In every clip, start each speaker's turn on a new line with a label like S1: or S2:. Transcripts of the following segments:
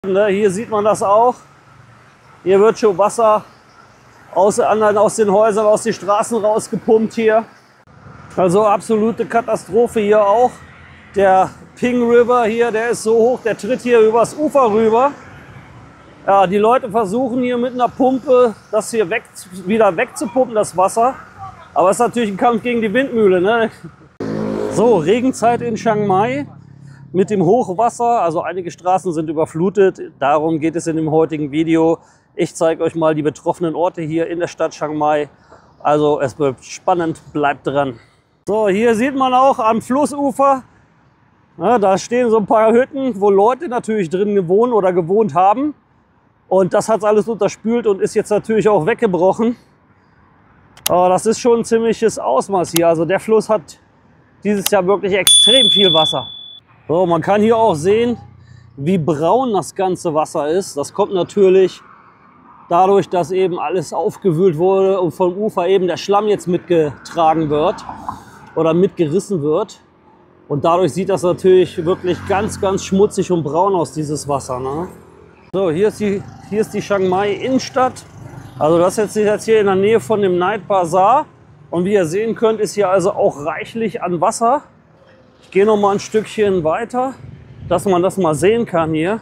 S1: Hier sieht man das auch. Hier wird schon Wasser aus den Häusern, aus den Straßen rausgepumpt hier. Also absolute Katastrophe hier auch. Der Ping River hier, der ist so hoch, der tritt hier übers Ufer rüber. Ja, die Leute versuchen hier mit einer Pumpe das hier wieder wegzupumpen, das Wasser. Aber es ist natürlich ein Kampf gegen die Windmühle, ne? So, Regenzeit in Chiang Mai mit dem Hochwasser. Also einige Straßen sind überflutet. Darum geht es in dem heutigen Video. Ich zeige euch mal die betroffenen Orte hier in der Stadt Chiang Mai. Also es wird spannend, bleibt dran. So, hier sieht man auch am Flussufer, ja, da stehen so ein paar Hütten, wo Leute natürlich drin gewohnt haben. Und das hat alles unterspült und ist jetzt natürlich auch weggebrochen. Aber das ist schon ein ziemliches Ausmaß hier. Also der Fluss hat dieses Jahr wirklich extrem viel Wasser. So, man kann hier auch sehen, wie braun das ganze Wasser ist. Das kommt natürlich dadurch, dass eben alles aufgewühlt wurde und vom Ufer eben der Schlamm jetzt mitgetragen wird oder mitgerissen wird. Und dadurch sieht das natürlich wirklich ganz, ganz schmutzig und braun aus, dieses Wasser, ne? So, hier ist die Chiang Mai Innenstadt. Also das ist jetzt hier in der Nähe von dem Night Bazaar. Und wie ihr sehen könnt, ist hier also auch reichlich an Wasser. Ich gehe noch mal ein Stückchen weiter, dass man das mal sehen kann hier.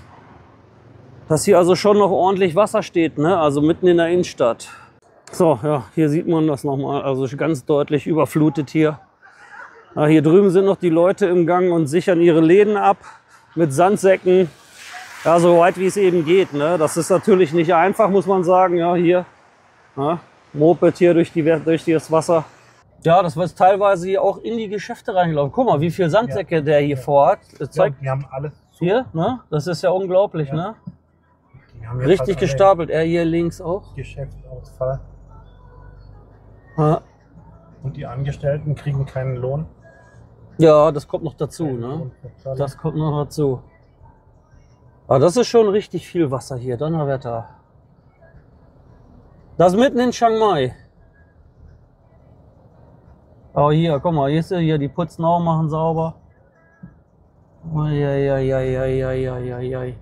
S1: Dass hier also schon noch ordentlich Wasser steht, ne? Also mitten in der Innenstadt. So, ja, hier sieht man das nochmal, also ganz deutlich überflutet hier. Ja, hier drüben sind noch die Leute im Gang und sichern ihre Läden ab mit Sandsäcken. Ja, so weit wie es eben geht, ne? Das ist natürlich nicht einfach, muss man sagen. Ja, hier, ja, Moped hier durch das Wasser. Ja, das wird teilweise hier auch in die Geschäfte reingelaufen. Guck mal, wie viel Sandsäcke der hier vorhat.
S2: Ja, die haben alles zu.
S1: Hier, ne? Das ist ja unglaublich, ja. Ne? Richtig gestapelt. Er hier links auch.
S2: Geschäftsausfall.
S1: Ja.
S2: Und die Angestellten kriegen keinen Lohn.
S1: Ja, das kommt noch dazu, ne? Das kommt noch dazu. Aber das ist schon richtig viel Wasser hier, Donnerwetter. Das mitten in Chiang Mai. Oh, hier, guck mal, hier, die putzen auch, machen sauber. Eieieiei.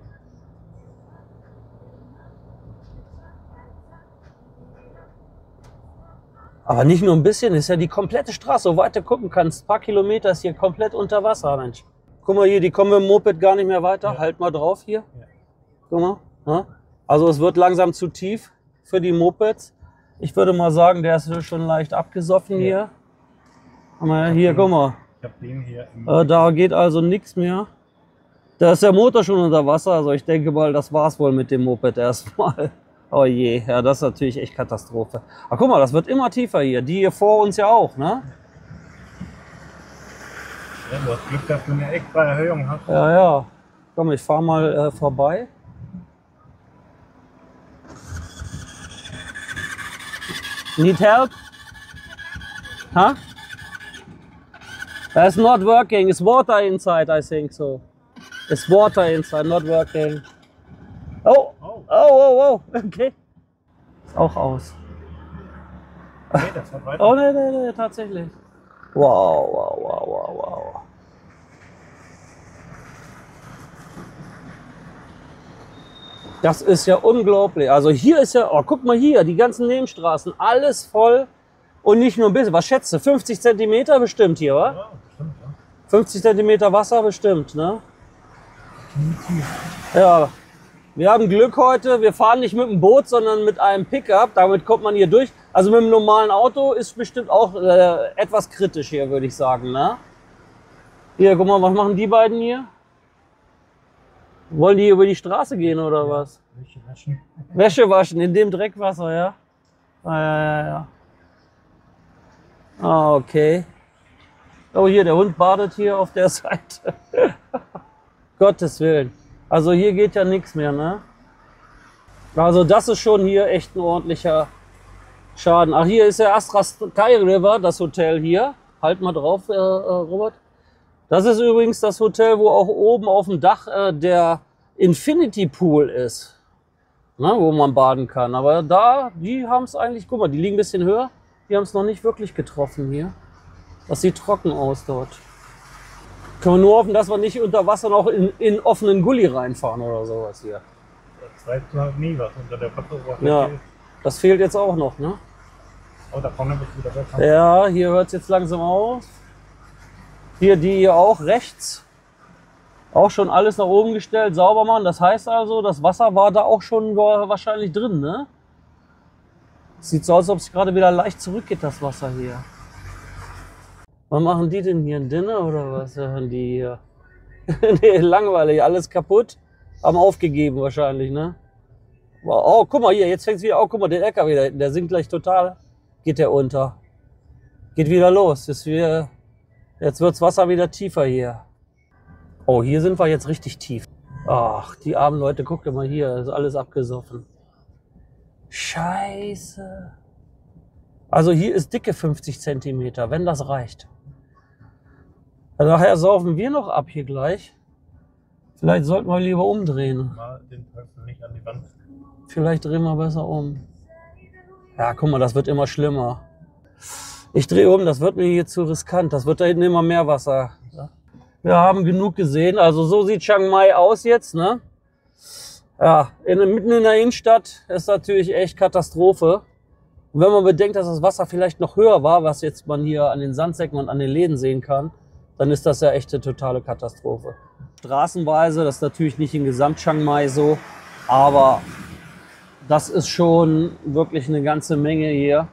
S1: Aber nicht nur ein bisschen, ist ja die komplette Straße, so weit du gucken kannst. Ein paar Kilometer ist hier komplett unter Wasser, Mensch. Guck mal hier, die kommen mit dem Moped gar nicht mehr weiter. Ja. Halt mal drauf hier. Ja. Guck mal. Ja. Also es wird langsam zu tief für die Mopeds. Ich würde mal sagen, der ist schon leicht abgesoffen hier. Aber hier, guck mal.
S2: Ich hab den hier
S1: da geht also nichts mehr. Da ist der Motor schon unter Wasser. Also ich denke mal, das war's wohl mit dem Moped erstmal. Oh je, ja, das ist natürlich echt Katastrophe. Aber guck mal, das wird immer tiefer hier. Die hier vor uns ja auch, ne?
S2: Ja, du hast Glück, dass du eine extra Erhöhung hast.
S1: Ja, ja. Komm, ich fahr mal vorbei. Need help? Huh? That's not working. It's water inside, I think so. It's water inside, not working. Oh! Oh, okay. Ist auch aus.
S2: Okay, das hat weiter.
S1: Oh, nee, tatsächlich. Wow. Das ist ja unglaublich. Also hier ist ja, oh, guck mal hier, die ganzen Nebenstraßen, alles voll und nicht nur ein bisschen. Was schätzt du? 50 Zentimeter bestimmt hier, wa?
S2: Ja, bestimmt, ja.
S1: 50 Zentimeter Wasser bestimmt, ne? Ja. Wir haben Glück heute, wir fahren nicht mit dem Boot, sondern mit einem Pickup. Damit kommt man hier durch. Also mit dem normalen Auto ist bestimmt auch etwas kritisch hier, würde ich sagen, ne? Hier, guck mal, was machen die beiden hier? Wollen die über die Straße gehen oder was?
S2: Wäsche waschen.
S1: Wäsche waschen in dem Dreckwasser, ja? Ja. Ah, okay. Oh, hier, der Hund badet hier auf der Seite. Gottes Willen. Also hier geht ja nichts mehr, ne? Also das ist schon hier echt ein ordentlicher Schaden. Ach, hier ist der Astra Sky River, das Hotel hier. Halt mal drauf, Robert. Das ist übrigens das Hotel, wo auch oben auf dem Dach der Infinity Pool ist. Ne, wo man baden kann. Aber da, die haben es eigentlich, guck mal, die liegen ein bisschen höher. Die haben es noch nicht wirklich getroffen hier. Das sieht trocken aus dort. Können wir nur hoffen, dass wir nicht unter Wasser noch in offenen Gully reinfahren oder sowas hier.
S2: Das weiß man halt nie, was unter der Wasseroberfläche
S1: Ja,
S2: ist.
S1: das fehlt jetzt auch noch, ne?
S2: Oh, da vorne wird wieder weg.
S1: Ja, hier hört es jetzt langsam auf. Hier die hier auch rechts. Auch schon alles nach oben gestellt, sauber machen. Das heißt also, das Wasser war da auch schon wahrscheinlich drin, ne? Sieht so aus, als ob es gerade wieder leicht zurückgeht, das Wasser hier. Was machen die denn hier? Ein Dinner oder was machen die hier? Nee, langweilig, alles kaputt. Haben aufgegeben wahrscheinlich, ne? Oh, guck mal hier, jetzt fängt es wieder. Oh, guck mal, der LKW da hinten, der sinkt gleich total. Geht der unter. Geht wieder los. Jetzt wird das Wasser wieder tiefer hier. Oh, hier sind wir jetzt richtig tief. Ach, die armen Leute, guckt mal hier, ist alles abgesoffen. Scheiße. Also hier ist dicke 50 Zentimeter, wenn das reicht. Daher saufen wir noch ab hier gleich. Vielleicht sollten wir lieber umdrehen.
S2: Mal den Teufel nicht an die Wand.
S1: Vielleicht drehen wir besser um. Ja, guck mal, das wird immer schlimmer. Ich drehe um, das wird mir hier zu riskant. Das wird da hinten immer mehr Wasser. Wir haben genug gesehen. Also so sieht Chiang Mai aus jetzt, ne? Ja, mitten in der Innenstadt ist natürlich echt Katastrophe. Und wenn man bedenkt, dass das Wasser vielleicht noch höher war, was jetzt man hier an den Sandsäcken und an den Läden sehen kann, dann ist das ja echt eine totale Katastrophe. Straßenweise, das ist natürlich nicht in Gesamt Chiang Mai so, aber das ist schon wirklich eine ganze Menge hier,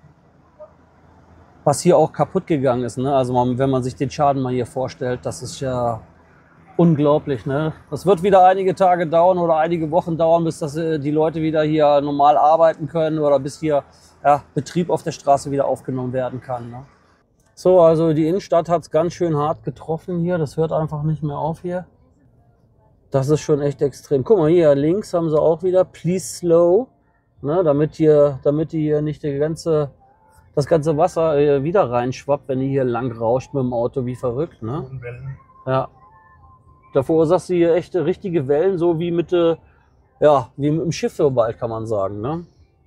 S1: was hier auch kaputt gegangen ist, ne? Also wenn man sich den Schaden mal hier vorstellt, das ist ja unglaublich, ne? Das wird wieder einige Tage dauern oder einige Wochen dauern, bis die Leute wieder hier normal arbeiten können oder bis hier Betrieb auf der Straße wieder aufgenommen werden kann, ne? So, also die Innenstadt hat es ganz schön hart getroffen hier. Das hört einfach nicht mehr auf hier. Das ist schon echt extrem. Guck mal, hier links haben sie auch wieder Please Slow, ne, damit die hier nicht das ganze Wasser wieder reinschwappt, wenn die hier lang rauscht mit dem Auto wie verrückt, ne? Ja. Da verursachst du hier echte richtige Wellen, so wie mit dem Schiff so bald, kann man sagen, ne?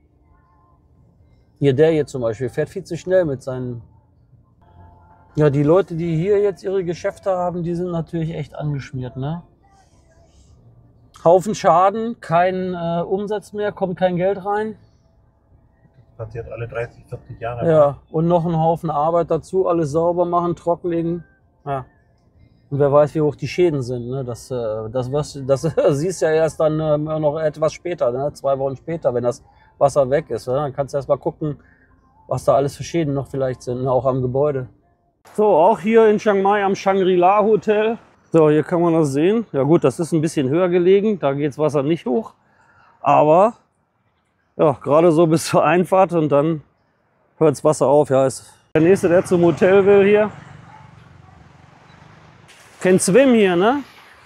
S1: Hier der hier zum Beispiel fährt viel zu schnell mit seinen. Ja, die Leute, die hier jetzt ihre Geschäfte haben, die sind natürlich echt angeschmiert, ne? Haufen Schaden, kein Umsatz mehr, kommt kein Geld rein.
S2: Das passiert alle 30, 40 Jahre.
S1: Ja, und noch ein Haufen Arbeit dazu, alles sauber machen, trockenlegen. Ja. Und wer weiß, wie hoch die Schäden sind, ne? Das siehst du ja erst dann noch etwas später, ne? 2 Wochen später, wenn das Wasser weg ist. Ne? Dann kannst du erst mal gucken, was da alles für Schäden noch vielleicht sind, ne? Auch am Gebäude. So, auch hier in Chiang Mai am Shangri-La Hotel. So, hier kann man das sehen. Ja gut, das ist ein bisschen höher gelegen, da geht das Wasser nicht hoch. Aber ja, gerade so bis zur Einfahrt und dann hört das Wasser auf. Ja, ist der Nächste, der zum Hotel will hier. Can swim hier, ne?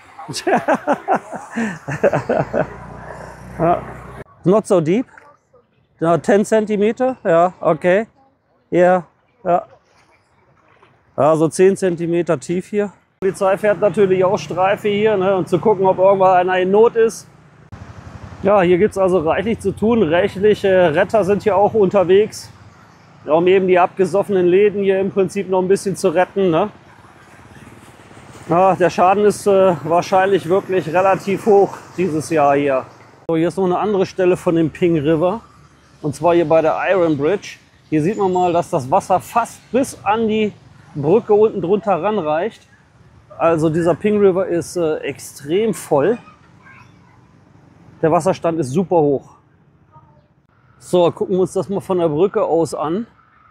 S1: Ja. Not so deep. Ja, 10 Zentimeter, ja, okay. Ja, ja. Ja, so 10 Zentimeter tief hier. Die Polizei fährt natürlich auch Streife hier, ne, um zu gucken, ob irgendwann einer in Not ist. Ja, hier gibt es also reichlich zu tun. Rechtliche Retter sind hier auch unterwegs, um eben die abgesoffenen Läden hier im Prinzip noch ein bisschen zu retten, ne. Ja, der Schaden ist wahrscheinlich wirklich relativ hoch dieses Jahr hier. So, hier ist noch eine andere Stelle von dem Ping River. Und zwar hier bei der Iron Bridge. Hier sieht man mal, dass das Wasser fast bis an die Brücke unten drunter ranreicht. Also dieser Ping River ist extrem voll. Der Wasserstand ist super hoch. So, gucken wir uns das mal von der Brücke aus an.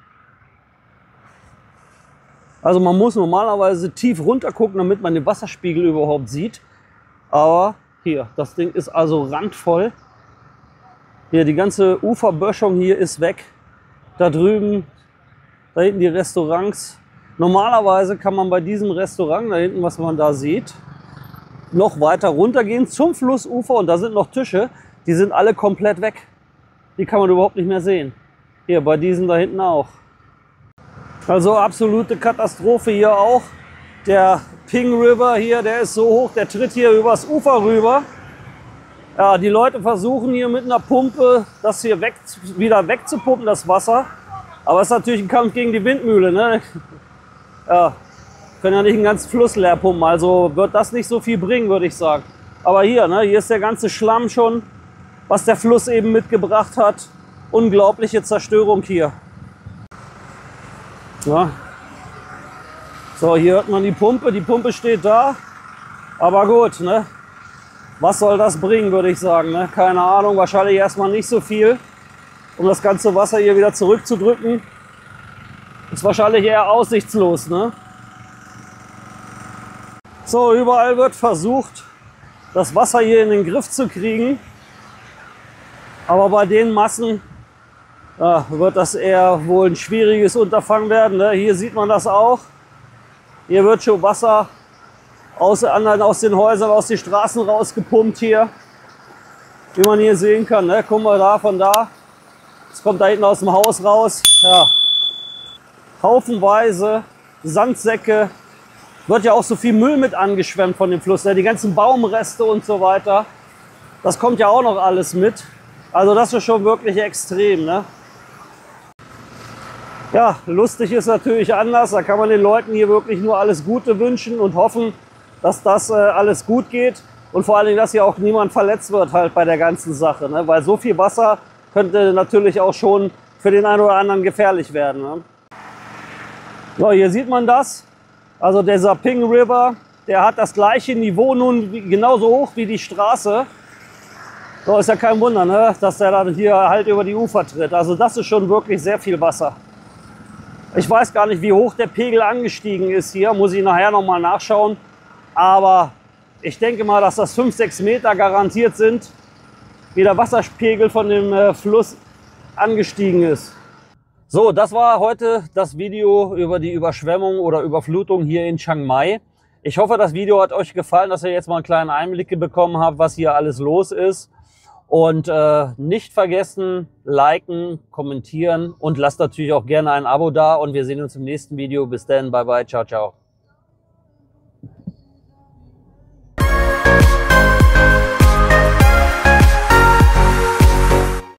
S1: Also man muss normalerweise tief runter gucken, damit man den Wasserspiegel überhaupt sieht. Aber hier, das Ding ist also randvoll. Hier, die ganze Uferböschung hier ist weg. Da drüben, da hinten die Restaurants. Normalerweise kann man bei diesem Restaurant, da hinten, was man da sieht, noch weiter runtergehen zum Flussufer und da sind noch Tische. Die sind alle komplett weg. Die kann man überhaupt nicht mehr sehen. Hier, bei diesen da hinten auch. Also absolute Katastrophe hier auch. Der Ping River hier, der ist so hoch, der tritt hier übers Ufer rüber. Ja, die Leute versuchen hier mit einer Pumpe das hier wieder wegzupumpen, das Wasser. Aber es ist natürlich ein Kampf gegen die Windmühle, ne? Ja, Können ja nicht einen ganzen Fluss leer pumpen, also wird das nicht so viel bringen, würde ich sagen. Aber hier, ne, hier ist der ganze Schlamm schon, was der Fluss eben mitgebracht hat. Unglaubliche Zerstörung hier. Ja. So, hier hört man die Pumpe steht da. Aber gut, ne? Was soll das bringen, würde ich sagen. Ne? Keine Ahnung, wahrscheinlich erstmal nicht so viel, um das ganze Wasser hier wieder zurückzudrücken. Ist wahrscheinlich eher aussichtslos. Ne? So, überall wird versucht, das Wasser hier in den Griff zu kriegen. Aber bei den Massen wird das eher wohl ein schwieriges Unterfangen werden. Ne? Hier sieht man das auch. Hier wird schon Wasser aus den Häusern, aus den Straßen rausgepumpt hier. Wie man hier sehen kann. Ne? Gucken wir da, von da. Es kommt da hinten aus dem Haus raus. Ja. Haufenweise Sandsäcke. Wird ja auch so viel Müll mit angeschwemmt von dem Fluss. Ne? Die ganzen Baumreste und so weiter. Das kommt ja auch noch alles mit. Also das ist schon wirklich extrem. Ne? Ja, lustig ist natürlich anders. Da kann man den Leuten hier wirklich nur alles Gute wünschen und hoffen, dass das alles gut geht. Und vor allen Dingen, dass hier auch niemand verletzt wird halt bei der ganzen Sache. Ne? Weil so viel Wasser könnte natürlich auch schon für den einen oder anderen gefährlich werden. Ne? So, hier sieht man das. Also der Saping River, der hat das gleiche Niveau nun genauso hoch wie die Straße. So, ist ja kein Wunder, ne? Dass der dann hier halt über die Ufer tritt. Also das ist schon wirklich sehr viel Wasser. Ich weiß gar nicht, wie hoch der Pegel angestiegen ist hier. Muss ich nachher noch mal nachschauen. Aber ich denke mal, dass das 5, 6 Meter garantiert sind, wie der Wasserpegel von dem Fluss angestiegen ist. So, das war heute das Video über die Überschwemmung oder Überflutung hier in Chiang Mai. Ich hoffe, das Video hat euch gefallen, dass ihr jetzt mal einen kleinen Einblick bekommen habt, was hier alles los ist. Und nicht vergessen, liken, kommentieren und lasst natürlich auch gerne ein Abo da. Und wir sehen uns im nächsten Video. Bis dann, bye bye, ciao, ciao.